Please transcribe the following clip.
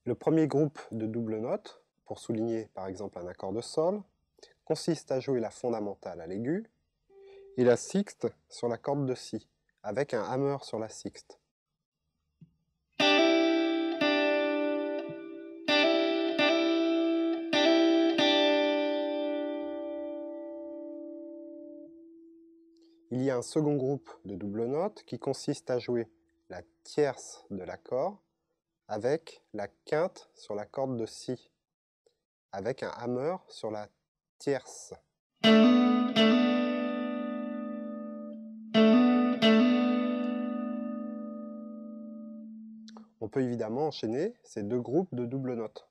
Le premier groupe de double notes, pour souligner par exemple un accord de sol, consiste à jouer la fondamentale à l'aigu et la sixte sur la corde de si, avec un hammer sur la sixte. Il y a un second groupe de double notes qui consiste à jouer la tierce de l'accord avec la quinte sur la corde de si, avec un hammer sur la tierce. On peut évidemment enchaîner ces deux groupes de double notes.